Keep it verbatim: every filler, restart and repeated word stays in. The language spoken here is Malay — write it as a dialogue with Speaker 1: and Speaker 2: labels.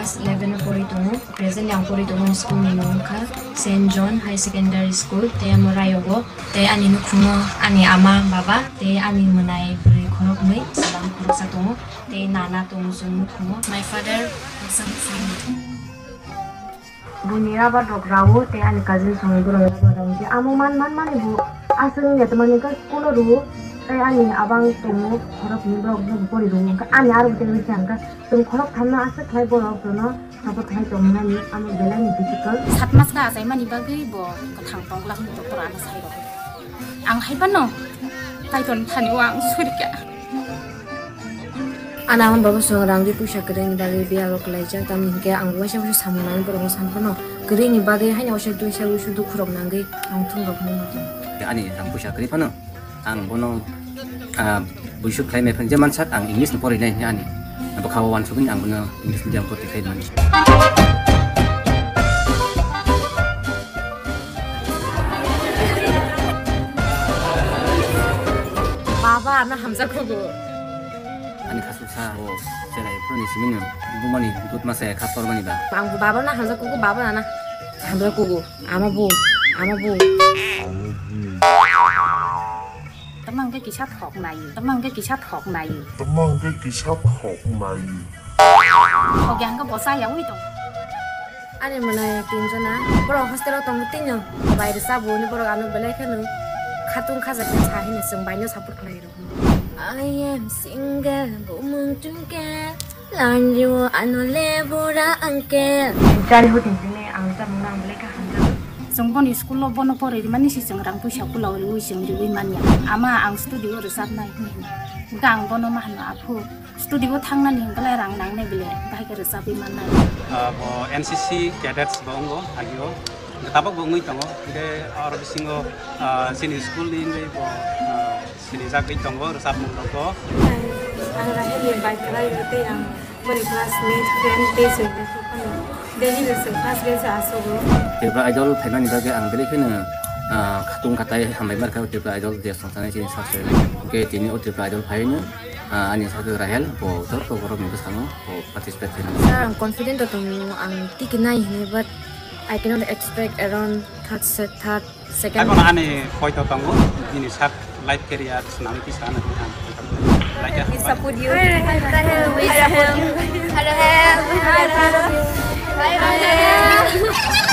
Speaker 1: class eleven pori tongo present yang pori tongo school ni nongka Saint John High Secondary School te morayogo te ani nukungo ani ama baba te ani menai beri korok nei salam korok satongo te nana tongo sun nukungo. My father some bunira ba dokrawo te ani cousin songo ro ba rawo te amo man man man ibu asung ya teman ka school ro te ani abang tongo korok ni bro bori ro ka ani aru te wi ka tum korok thamna asa khai borok tono sabo khai tomna ni amo bela ni difficult
Speaker 2: sat mas ka sai mani bagi bo ka thang tong lak ni doktor ana sai ro ang hai pano kai ton thani wang surika
Speaker 1: anaman babu songrang di pusha kering dari biar lo kelajar tam hingke ang wasa wasa samunan berong sampano kering ni bagai hanya wasa tu wasa wasa tu kurang nangge ang tung rok nang
Speaker 3: ya ani ang pusha kering pano ang bono busu klai me pen jaman sat ang English nupori nai ani apa kawan sugin ang bono English medium poti kai man
Speaker 1: baba na hamza kogo
Speaker 3: ani kasusa o cerai proni siminu bumani dut masa kastor mani ba
Speaker 1: bang baba na hamza kogo baba na hamza kogo ama bu ama bu
Speaker 2: tamang cái kỳ sát học này tamang cái kỳ sát học này
Speaker 4: tamang cái kỳ sát học này
Speaker 2: học gang có bỏ sai giống như tao
Speaker 1: ani mana tin jana bro hostel tong tinyo bayar sabu ni bro anu belai kan khatung khaza ke chahi ni sung baino support khlai ro I am single bumung tungke lanju anu lebura angke cari hutin sini ang ta menang belai ka hanja
Speaker 2: sung bon school lo bon pore di mani si sung rang pu sha pulau ri sung ri mania ama ang studio ro sat nai ni gang bon ma hana aphu studio thangna ni belai rang nang ne bele bai ka ro sabi man nai
Speaker 5: bo N C C cadets bongo agio tabak bongo itongo ide or bisingo sini school ni ngai bo sini sak itongo ro sab mong ko
Speaker 1: ang rahe ni bai krai rote ang mari classmate friend te se Deni besok pas biasa asuh.
Speaker 3: Tiba idol pernah nih bagi ang beli kena katung katai hambai mereka tiba idol dia sangsanai sini sasa. Oke ini oh tiba idol payahnya ani satu Rahel po ter po korok minggu sama po participate ini.
Speaker 1: Saya confident tuh ang tikinai ini but I cannot expect around third third second.
Speaker 5: Aku nak ani point tanggo ini sak life career senang di sana.
Speaker 1: We support you. We support you. Hello, hello. Hi, hi.